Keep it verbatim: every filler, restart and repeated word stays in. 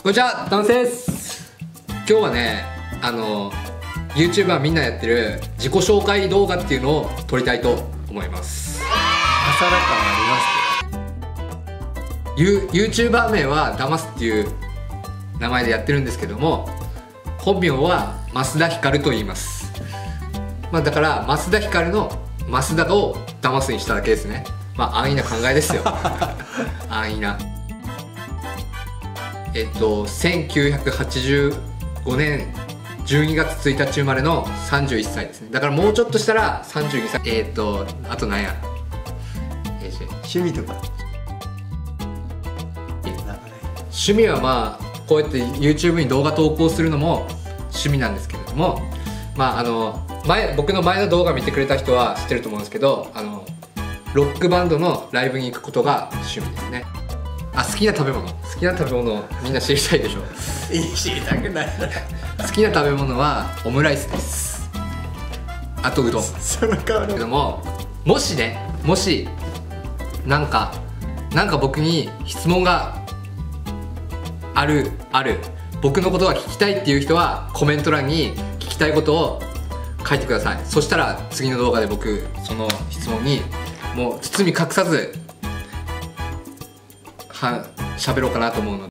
こんにちは、男性です。今日はね、あの YouTuber みんなやってる自己紹介動画っていうのを撮りたいと思います。 朝だ感ありますけど YouTuber 名はダマスっていう名前でやってるんですけども、本名は増田ヒカルと言います。まあだから増田ヒカルの増田をダマスにしただけですね。まあ安易な考えですよ。安易な。えっとせんきゅうひゃくはちじゅうごねんじゅうにがつついたち生まれのさんじゅういっさいですね。だからもうちょっとしたらさんじゅうにさい。えっとあとなんや、 えー、趣味とか趣味はまあこうやって YouTube に動画投稿するのも趣味なんですけれども、まああの前僕の前の動画見てくれた人は知ってると思うんですけど、あのロックバンドのライブに行くことが趣味ですね。あ、好きな食べ物好きな食べ物みんな知りたいでしょ。 いい、知りたくない好きな食べ物はオムライスです。あとうどん。 その代わりけども、もしねもしなんかなんか僕に質問があるある僕のことが聞きたいっていう人はコメント欄に聞きたいことを書いてください。そしたら次の動画で僕その質問にもう包み隠さずは喋ろうかなと思うので。